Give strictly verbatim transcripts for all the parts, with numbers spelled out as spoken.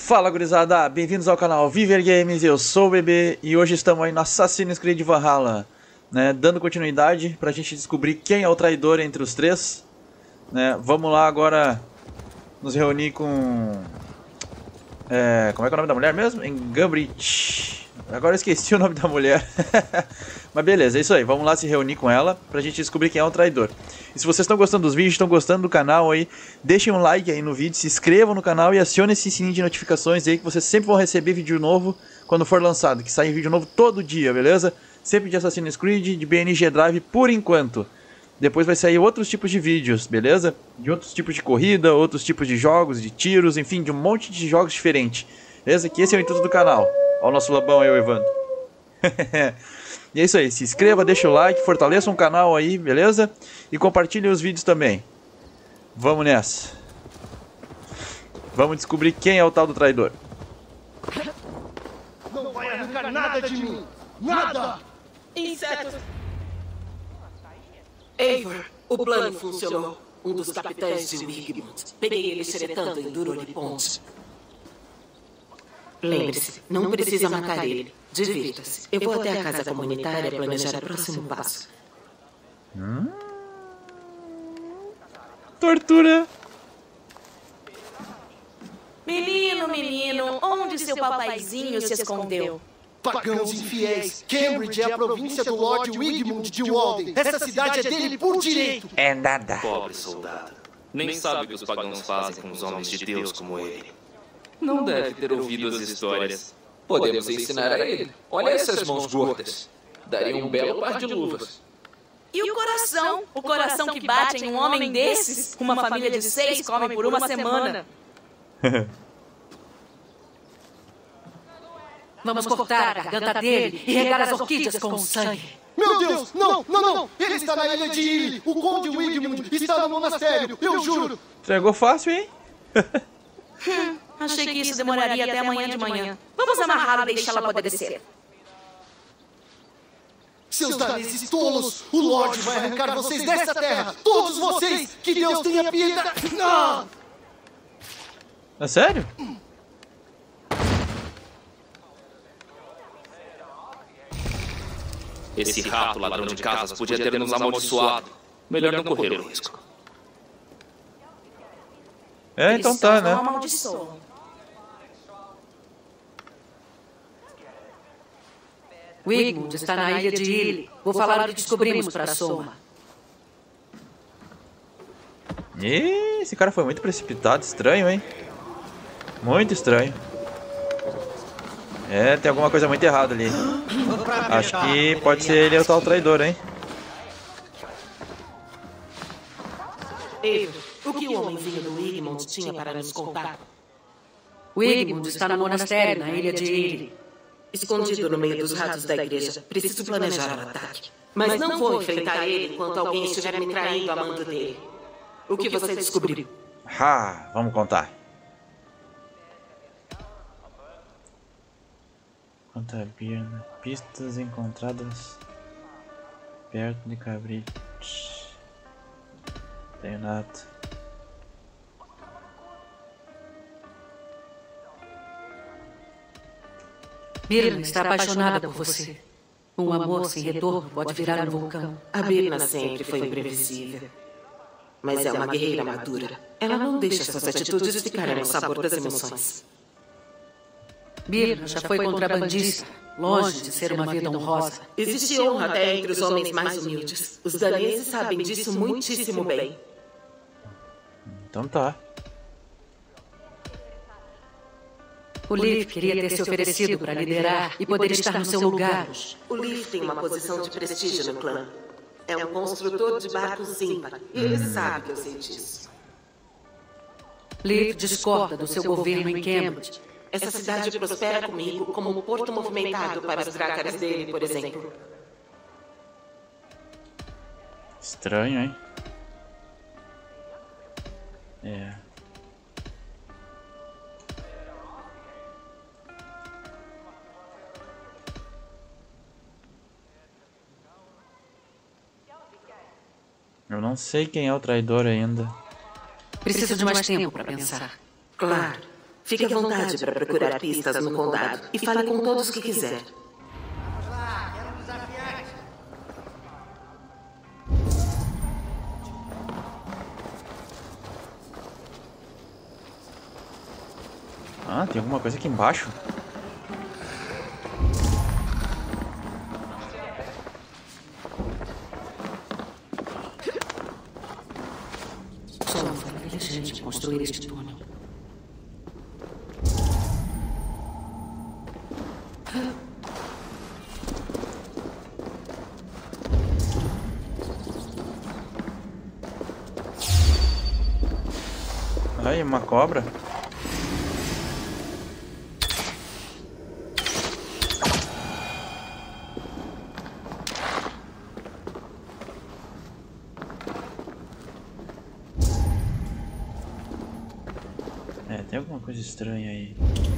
Fala gurizada, bem-vindos ao canal Viver Games, eu sou o Bebê e hoje estamos aí no Assassin's Creed Valhalla, né, dando continuidade pra gente descobrir quem é o traidor entre os três, né. Vamos lá agora nos reunir com... É, como é que é o nome da mulher mesmo? Engambrit. Agora eu esqueci o nome da mulher. Mas beleza, é isso aí. Vamos lá se reunir com ela pra gente descobrir quem é o traidor. E se vocês estão gostando dos vídeos, estão gostando do canal aí, deixem um like aí no vídeo, se inscrevam no canal e acionem esse sininho de notificações aí que vocês sempre vão receber vídeo novo quando for lançado, que sai vídeo novo todo dia, beleza? Sempre de Assassin's Creed, de B N G Drive por enquanto. Depois vai sair outros tipos de vídeos, beleza? De outros tipos de corrida, outros tipos de jogos, de tiros, enfim, de um monte de jogos diferentes. Beleza? Que esse é o intuito do canal. Olha o nosso lobão aí, o Evandro. E é isso aí, se inscreva, deixa o like, fortaleça o canal aí, beleza? E compartilhe os vídeos também. Vamos nessa. Vamos descobrir quem é o tal do traidor. Não vai arrancar nada de mim! Nada! Insetos! Eivor, o plano funcionou. Um dos capitães de Wigmund. Peguei ele xeretando em Duroliponte. Lembre-se, não precisa matar ele. Divirta-se. Eu vou até a casa comunitária planejar o próximo passo. Hum? Tortura! Menino, menino, onde seu papaizinho se escondeu? Pagãos infiéis! Cambridge é a província do Lord Wigmund de Walden. Essa cidade é dele por direito! É nada! Pobre soldado. Nem sabe o que os pagãos fazem com os homens de Deus como ele. Não deve ter ouvido as histórias. Podemos ensinar a ele. Olha essas mãos gordas. Daria um belo par de luvas. E o coração? O coração que bate em um homem desses? Uma família de seis come por uma semana. Vamos cortar a garganta dele e regar as orquídeas com sangue. Meu Deus! Não, não, não! Ele está na ilha de Ily! O Conde Wigmund está no monastério! Eu juro! Entregou fácil, hein? Hum, achei que isso demoraria até amanhã de manhã. Vamos amarrá-lo e deixá-lo apodrecer. Seus daneses tolos! O Lorde vai arrancar vocês dessa terra! Todos vocês! Que Deus tenha piedade! Ah! É sério? Esse rato ladrão de casas podia ter nos amaldiçoado. Melhor não correr o risco. É, então tá, né? Wigmund está na ilha de Ily. Vou falar o que descobrimos para a Soma. Ih, esse cara foi muito precipitado, estranho, hein? Muito estranho. É, tem alguma coisa muito errada ali. Acho que pode ser ele o tal traidor, hein? Eivor, o que o homenzinho do Wigmund tinha para nos contar? Wigmund está no monastério, na ilha de Ily. Escondido no meio dos ratos da igreja. Preciso planejar o ataque. Mas não vou enfrentar ele enquanto alguém estiver me traindo a mando dele. O que você descobriu? Ah, vamos contar. Conta Birna. Pistas encontradas perto de Cambridge. Tenho nada. Birna está apaixonada por você. Um amor sem retorno pode virar um vulcão. A Birna sempre foi imprevisível. Mas é uma guerreira madura. Ela não deixa suas atitudes ficarem no sabor das emoções. Birna já foi contrabandista, longe de ser uma vida honrosa. Existe honra até entre os homens mais humildes. Os daneses sabem disso muitíssimo bem. Então tá. O Leaf queria ter se oferecido para liderar e poder estar no seu lugar. O Leaf tem uma posição de prestígio no clã. É um construtor de barcos ímpar. E ele sabe que eu sei disso. Leaf discorda do seu governo em Cambridge. Essa cidade prospera comigo como um porto movimentado para os drácaras dele, por exemplo. Estranho, hein? É. Eu não sei quem é o traidor ainda. Preciso de mais tempo para pensar. Claro. Fique à vontade para procurar pistas no condado e fale com todos que quiser. Vamos lá, quero um desafiante. Ah, tem alguma coisa aqui embaixo? Só não foi inteligente construir este túnel. Ai, uma cobra. É, tem alguma coisa estranha aí.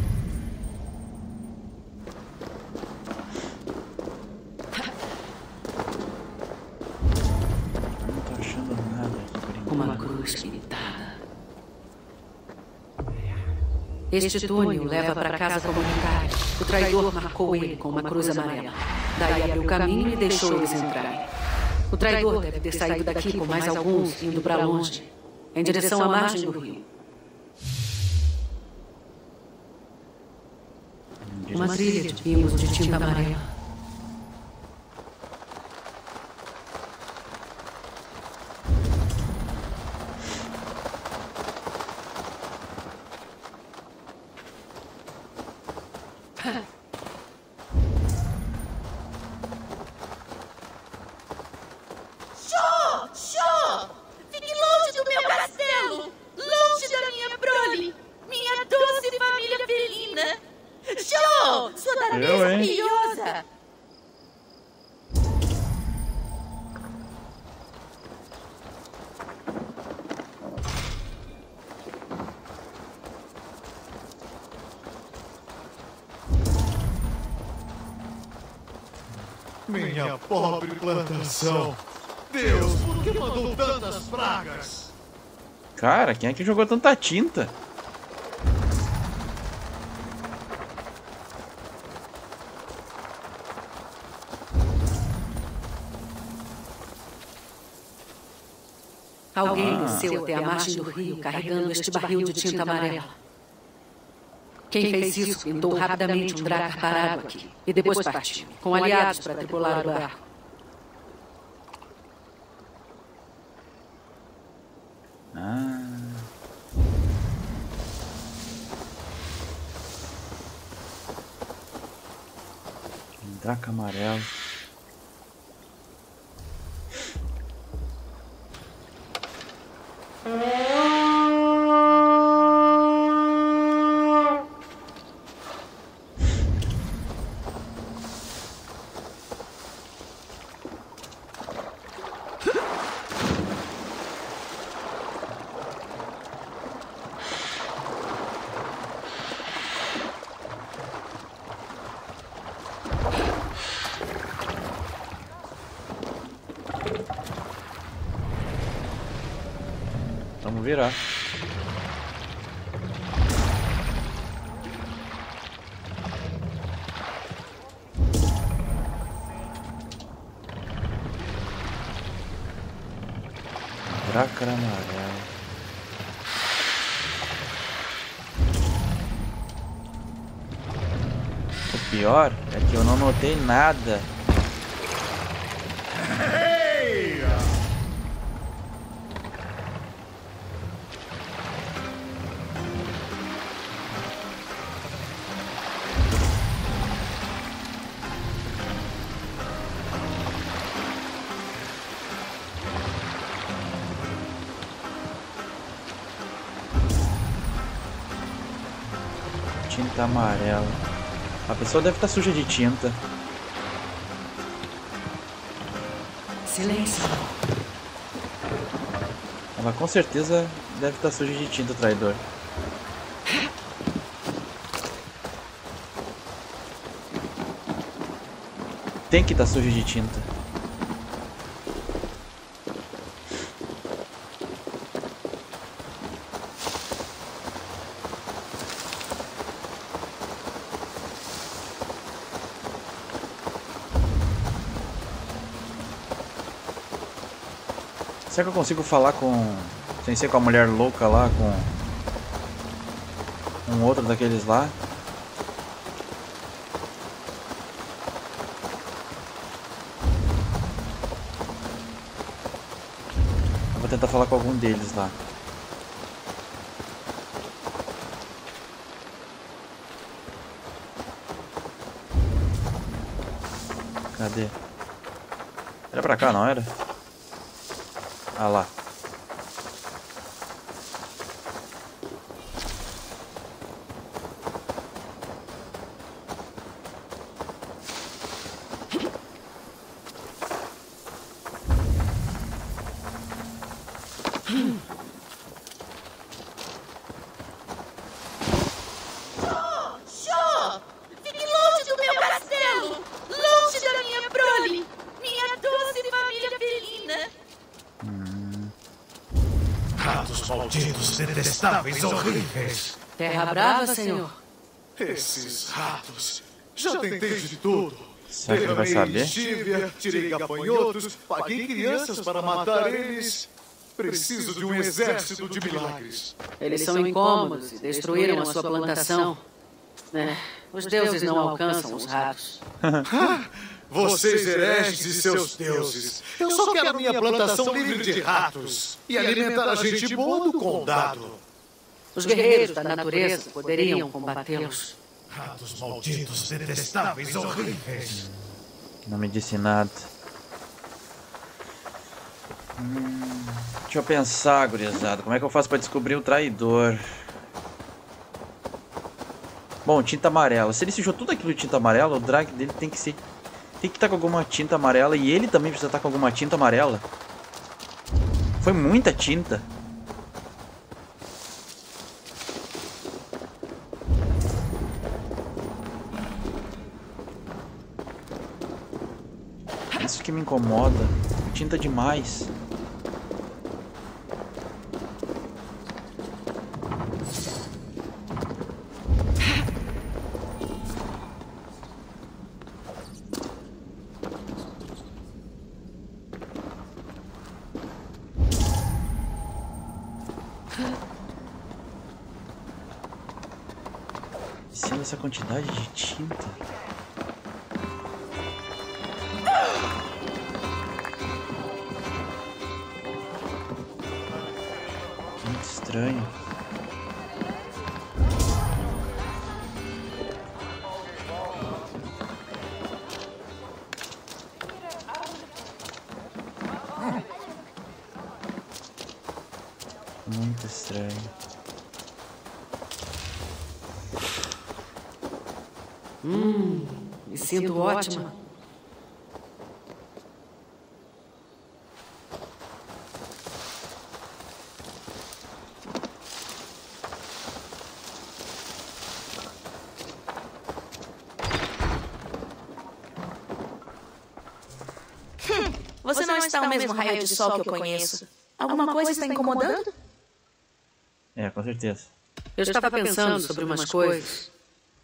Não tô achando nada aqui por enquanto. Uma cruz pintada. Este túnel leva para a casa comunitária. O traidor marcou ele com uma cruz amarela. Daí abriu caminho e deixou eles entrarem. O traidor deve ter saído daqui com mais alguns, indo para longe, em direção à margem do rio. Uma trilha de pingos de tinta amarela. Shaw! Shaw! Fique longe do meu castelo! Longe da minha prole! Minha doce família felina! Shaw! Sua Eu, tarança hein? brilhosa! Minha pobre plantação. Deus, por que mandou tantas pragas? Cara, quem é que jogou tanta tinta? Alguém desceu até a margem do rio carregando este barril de tinta amarela. Quem fez isso pintou rapidamente um dracar parado aqui e depois partiu, com aliados para tripular o barco. Ah. Um draca amarelo. Vamos virar. Dracar amarelo. O pior é que eu não notei nada. Tinta amarela. A pessoa deve estar suja de tinta. Silêncio. Ela com certeza deve estar suja de tinta, traidor. Tem que estar suja de tinta. Será que eu consigo falar com... sem ser com a mulher louca lá, com... um outro daqueles lá? Eu vou tentar falar com algum deles lá. Cadê? Era pra cá, não era? Ah lá. Malditos, detestáveis, horríveis. Terra brava, senhor. Esses ratos. Já tentei de tudo. Será que ele vai saber? Lexívia, tirei gafanhotos, paguei crianças para matar eles. Preciso de um exército de milagres. Eles são incômodos e destruíram a sua plantação. É, os deuses não alcançam os ratos. Vocês hereges e seus deuses. Eu só quero minha plantação livre de ratos e alimentar a gente boa do condado. Os guerreiros da natureza poderiam combatê-los. Ratos malditos, detestáveis, horríveis. Não me disse nada. Hum, deixa eu pensar, gurizada. Como é que eu faço pra descobrir o traidor? Bom, tinta amarela. Se ele sujou tudo aquilo de tinta amarela, o drag dele tem que ser... tem que estar com alguma tinta amarela. E ele também precisa estar com alguma tinta amarela. Foi muita tinta. Isso que me incomoda. Tinta demais. Sendo essa quantidade de tinta. Muito estranho. Muito estranho. Hum, me sinto ótima. Você não está no mesmo raio de sol que eu conheço. Alguma coisa está incomodando? É, com certeza. Eu estava pensando sobre umas coisas.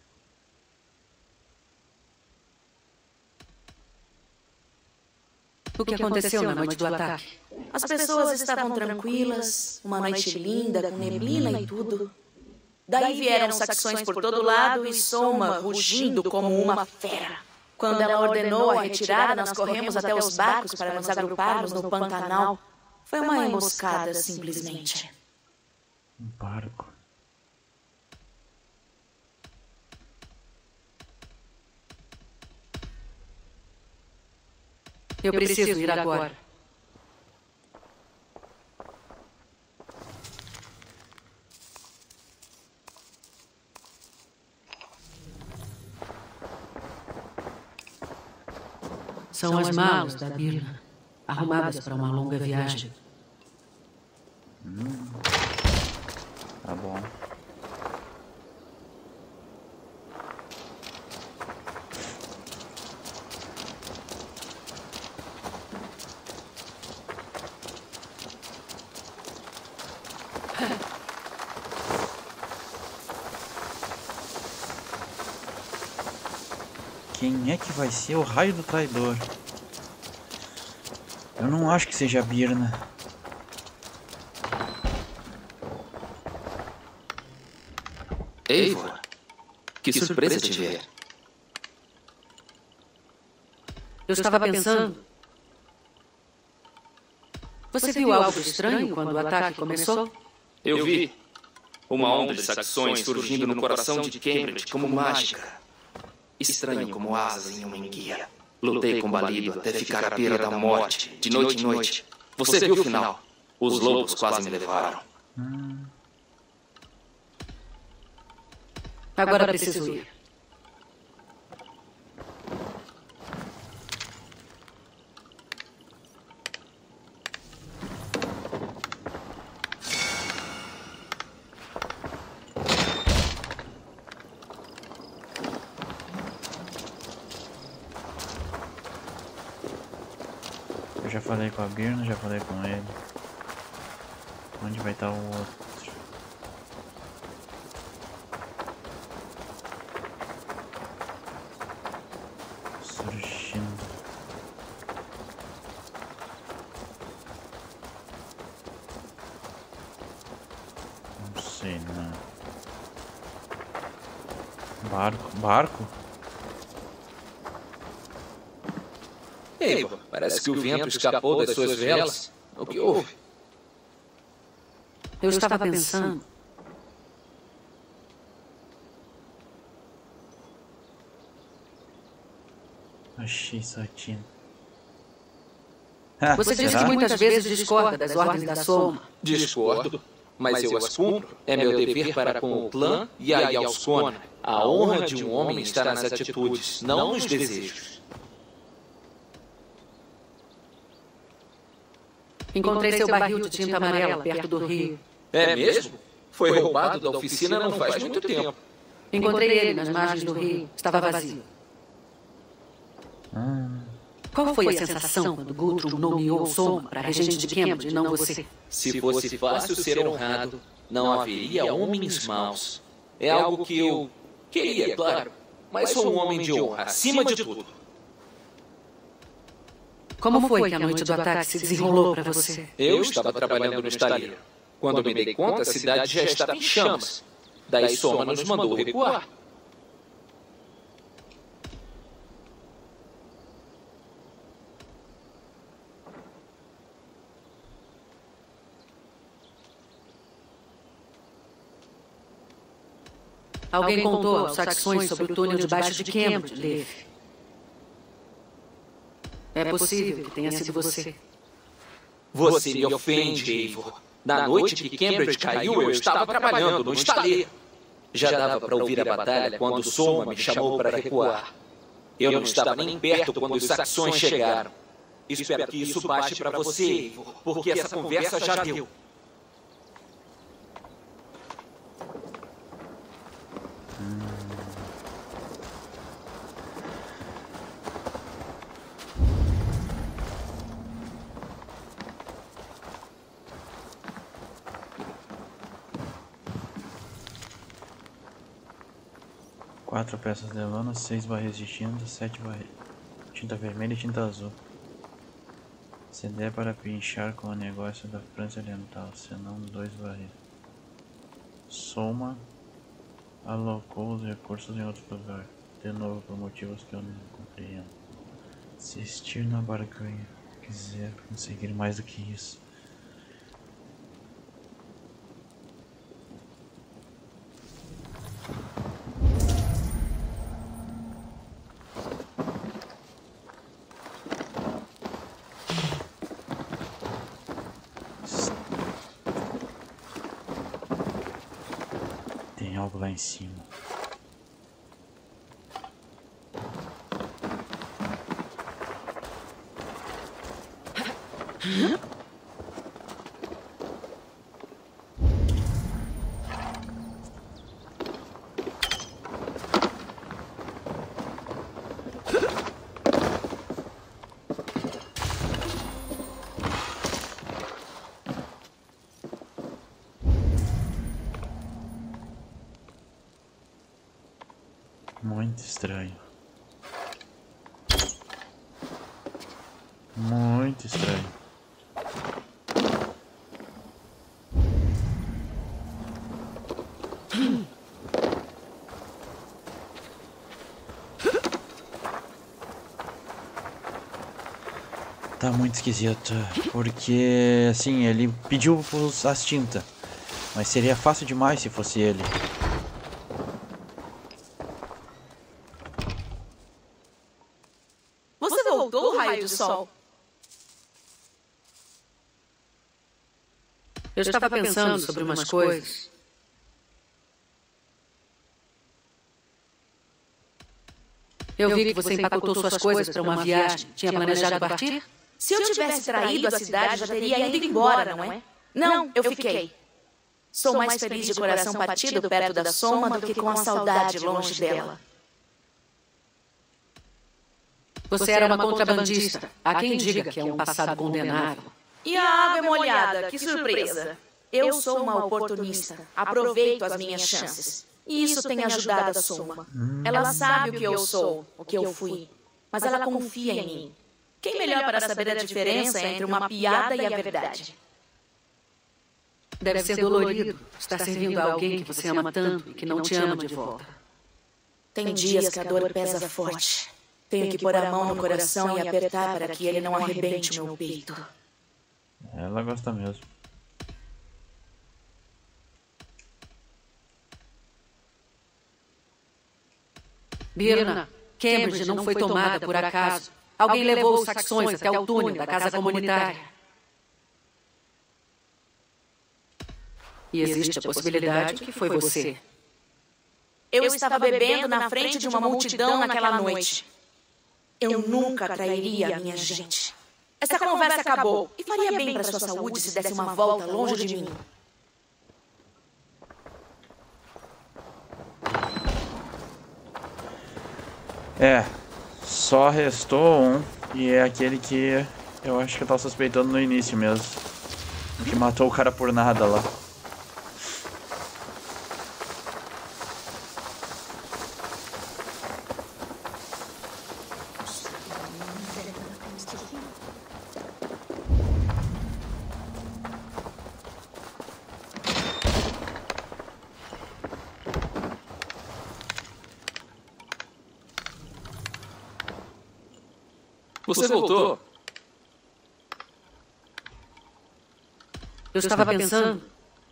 O que aconteceu na noite do ataque? As pessoas estavam tranquilas, uma noite linda, com neblina e tudo. Daí vieram saxões por todo lado e Soma rugindo como uma fera. Quando ela ordenou a retirada, nós corremos até os barcos para nos agruparmos no Pantanal. Foi uma emboscada, simplesmente. Um barco. Eu preciso ir agora. São as malas da Birna, arrumadas para uma longa viagem. Hum. Tá bom. Quem é que vai ser o raio do traidor? Eu não acho que seja a Birna. Eivor, que surpresa te ver. Eu estava pensando... Você viu algo estranho quando o ataque começou? Eu vi uma onda de saxões surgindo no coração de Cambridge como mágica. Estranho como asas em uma enguia. Lutei combalido até ficar à beira da morte, de noite em noite. Você viu o final? Os lobos quase me levaram. Hum. Agora preciso ir. Eu já falei com a Birna, já falei com ele. Onde vai estar o outro? Surgindo. Não sei, não. Barco? Barco? Eivor, parece que o vento escapou das suas velas. O que houve? Eu estava pensando... Achei Satina. Você disse que muitas vezes discorda das ordens da Soma. Discordo, mas eu as cumpro. É meu dever para com o clã e a Yalskona. A honra de um homem está nas atitudes, não nos desejos. Encontrei seu barril de tinta amarela perto do rio. É mesmo? Foi roubado da oficina não faz muito tempo. Encontrei ele nas margens do rio. Estava vazio. Ah. Qual foi a sensação quando Guthrum nomeou Soma para regente de Cambridge e não você? Se fosse fácil ser honrado, não haveria homens maus. É algo que eu queria, claro, mas sou um homem de honra, acima de tudo. Como foi que a noite do ataque se desenrolou para você? Eu estava trabalhando no estaleiro. Quando me dei conta, a cidade já estava em chamas. Daí Soma nos mandou recuar. Alguém contou aos saxões sobre o túnel debaixo de Cambridge, Liv. É possível que tenha sido você. Você me ofende, Eivor. Na noite que Cambridge caiu, eu estava trabalhando no estaleiro. Já dava para ouvir a batalha quando Soma me chamou para recuar. Eu não estava nem perto quando os saxões chegaram. Espero que isso baste para você, Eivor, porque essa conversa já deu. Quatro peças de lona, seis barris de tinta, sete barris de tinta vermelha e tinta azul. C D para pinchar com o negócio da França Oriental, senão dois barris. Soma alocou os recursos em outro lugar, de novo por motivos que eu não compreendo. Insistir na barganha, quiser conseguir mais do que isso. Tem algo lá em cima. Muito estranho. Muito estranho. tá muito esquisito. Porque, assim, ele pediu as tintas. Mas seria fácil demais se fosse ele. Você voltou, raio de sol? Eu estava pensando sobre umas coisas. Eu vi que você empacotou suas coisas para uma viagem. Tinha planejado partir? Se eu tivesse traído a cidade, já teria ido embora, não é? Não, eu fiquei. Sou mais feliz de coração partido perto da Soma do que com a saudade longe dela. Você era uma contrabandista. Há quem diga que é um passado condenável. E a água é molhada, que surpresa. Eu sou uma oportunista. Aproveito as minhas chances. E isso tem ajudado a Soma. Ela sabe o que eu sou, o que eu fui. Mas ela confia em mim. Quem melhor para saber a diferença entre uma piada e a verdade? Deve ser dolorido estar servindo a alguém que você ama tanto e que não te ama de volta. Tem dias que a dor pesa forte. Tenho que pôr a mão no coração e apertar para que ele não arrebente o meu peito. Ela gosta mesmo. Birna, Cambridge não foi tomada por acaso. Alguém levou os saxões até o túnel da casa comunitária. E existe a possibilidade que foi você. Eu estava bebendo na frente de uma multidão naquela noite. Eu nunca trairia a minha gente. Essa conversa acabou e faria bem para sua saúde se desse uma volta longe de mim. É, só restou um, e é aquele que eu acho que eu tava suspeitando no início mesmo. O que matou o cara por nada lá. Você voltou? Eu estava pensando.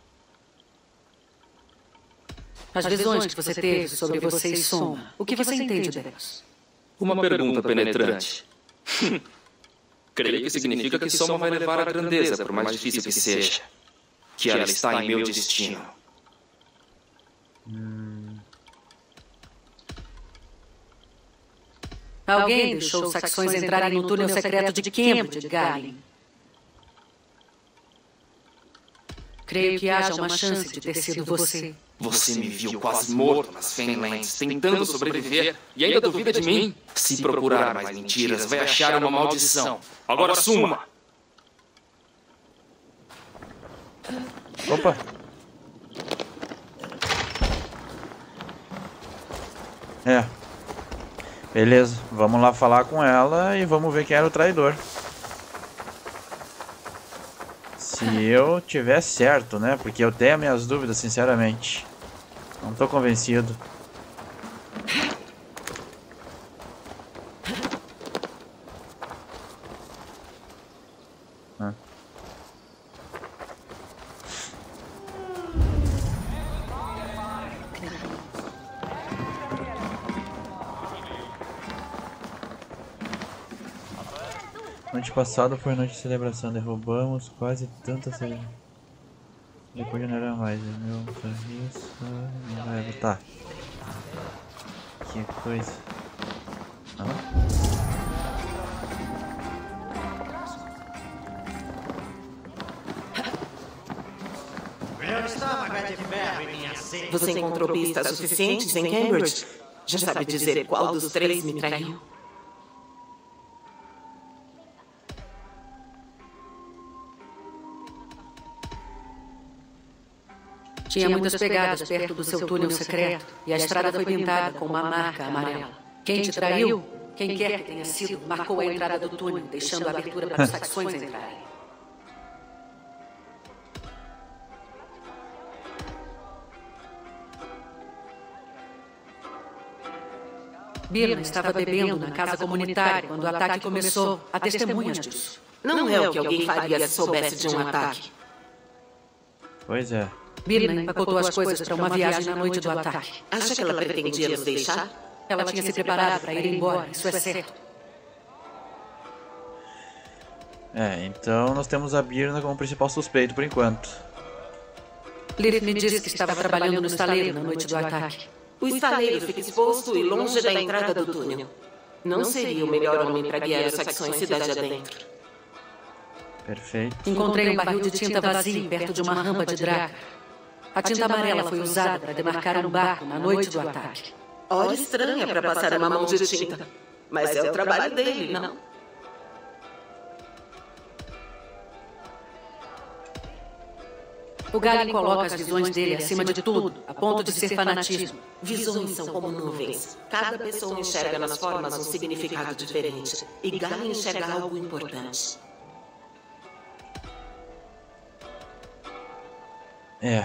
As visões que você teve sobre você e Soma. O que você entende delas? Uma pergunta penetrante. Creio que significa que Soma vai levar a grandeza, por mais difícil que seja. Que ela está em meu destino. Alguém deixou os saxões entrarem no túnel secreto de Cambridge, Galen. Creio que haja uma chance de ter sido você. Você me viu quase morto nas Fenlands, tentando sobreviver, e ainda duvida de mim? Se procurar mais mentiras, vai achar uma maldição. Agora assuma! Opa! É. Beleza, vamos lá falar com ela e vamos ver quem era o traidor. Se eu tiver certo, né? Porque eu tenho minhas dúvidas, sinceramente. Não tô convencido. Ah. Noite passada foi noite de celebração, derrubamos quase tanta cerveja. Depois já não era mais, meu serviço. Não era, tá. Que coisa. Ah. Você encontrou pistas suficientes em Cambridge? Já sabe dizer qual dos três me traiu? Tinha muitas pegadas perto do seu túnel secreto e a estrada foi pintada com uma marca amarela. Quem te traiu, quem quer que tenha sido, marcou a entrada do túnel, deixando a abertura para os saxões entrarem. Birna estava bebendo na casa comunitária quando o ataque começou. Há testemunhas disso. Não é o que alguém faria se soubesse de um ataque. Pois é. Birna empacotou as coisas para uma viagem na noite do ataque. Acha que ela pretendia nos deixar? Ela tinha se preparado para ir embora, isso é certo. É, então nós temos a Birna como principal suspeito por enquanto. Lilith me disse que estava trabalhando no estaleiro na noite do ataque. O estaleiro fica exposto e longe da entrada do túnel. Não seria o melhor homem para guiar as facções cidade adentro. Perfeito. Encontrei um barril de tinta vazio perto de uma rampa de Drakkar. A tinta amarela foi usada para demarcar um barco na noite do ataque. Hora estranha para passar uma mão de tinta. Mas é o trabalho dele, não? O Galen coloca as visões dele acima de tudo, a ponto de ser fanatismo. Visões são como nuvens. Cada pessoa enxerga nas formas um significado diferente. E Galen enxerga algo importante. É.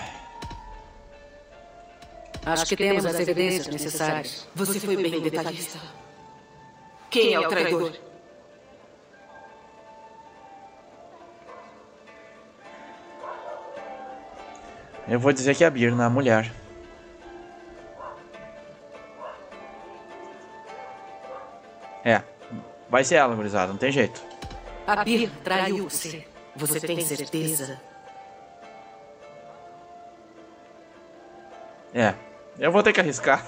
Acho que temos as evidências necessárias. Você foi bem detalhista. Quem é o traidor? Eu vou dizer que é a Birna, a mulher. É. Vai ser ela, gurizada, não tem jeito. A Birna traiu você. Você tem certeza? É. Eu vou ter que arriscar.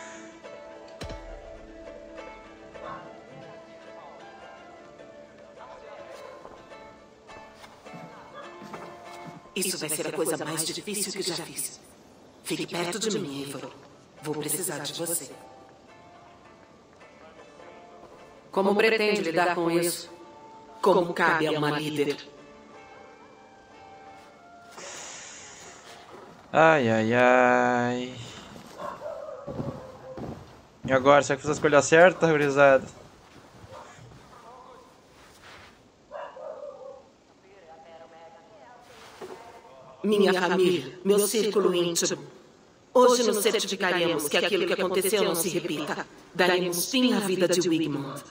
Isso vai ser a coisa mais difícil que já fiz. Fique perto de mim, Eivor. Vou precisar de você. Como pretende lidar com isso? Como cabe a uma líder. Ai, ai, ai. E agora, será que fiz a escolha certa, gurizada? Minha família, meu círculo íntimo. Hoje nos certificaremos que aquilo que aconteceu não se repita. Daremos fim à vida de Wigmund.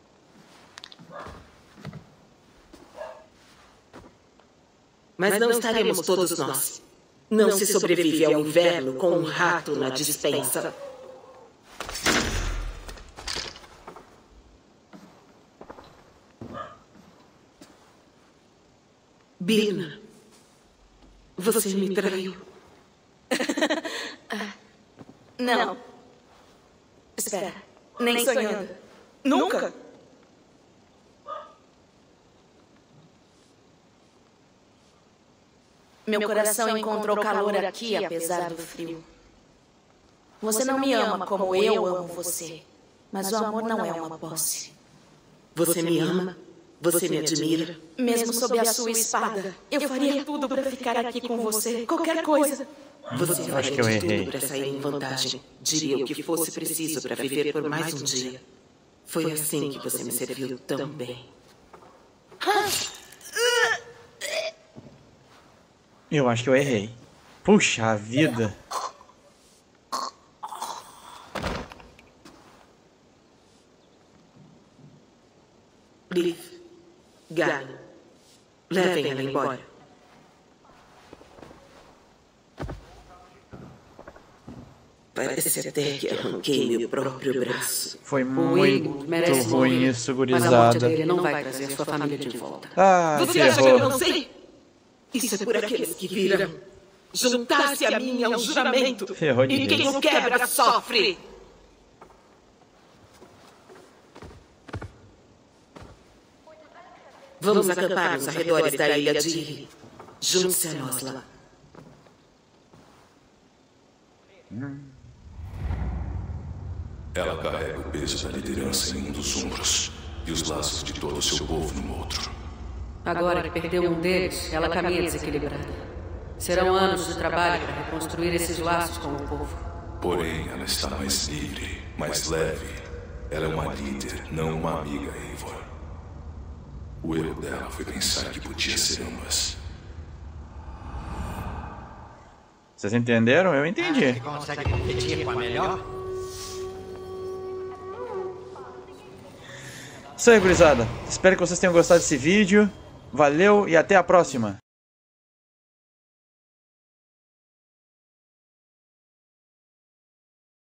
Mas não estaremos todos nós. Não se sobrevive ao inverno com um rato na despensa. Birna, você me traiu. Não. Espera. Nem sonhando. Nunca? Meu coração encontrou calor aqui, apesar do frio. Você não me ama como eu amo você. Mas o amor não é uma posse. Você me ama? Você me admira? Mesmo sob a sua espada, eu faria tudo para ficar aqui com você. Qualquer coisa. Você Acho faria que eu de errei. tudo para sair em vantagem. Diria o que fosse preciso para viver por mais um dia. Foi assim que você me serviu tão bem. Eu acho que eu errei. Puxa vida. Liv, Galen, levem ela embora. Parece até que arranquei meu próprio braço. Foi O muito Wigmund merece ruim morrer, isso, mas a morte gurizada. dele não vai trazer sua família de volta. Ah, Você acha que eu ferrou. não sei? Isso é por aqueles que viram. Juntar-se a mim é um juramento. Ferrou de E quem vez. o quebra sofre. Vamos acampar nos arredores da ilha de Iri. Junte-se a nós lá. Ela carrega o peso da liderança em um dos ombros e os laços de todo o seu povo no outro. Agora que perdeu um deles, ela caminha desequilibrada. Serão anos de trabalho para reconstruir esses laços com o povo. Porém, ela está mais livre, mais leve. Ela é uma líder, não uma amiga, Eivor. O erro dela foi pensar que podia ser ambas. Vocês entenderam? Eu Acha entendi. que consegue competir com a melhor? Isso aí, gurizada. Espero que vocês tenham gostado desse vídeo. Valeu e até a próxima.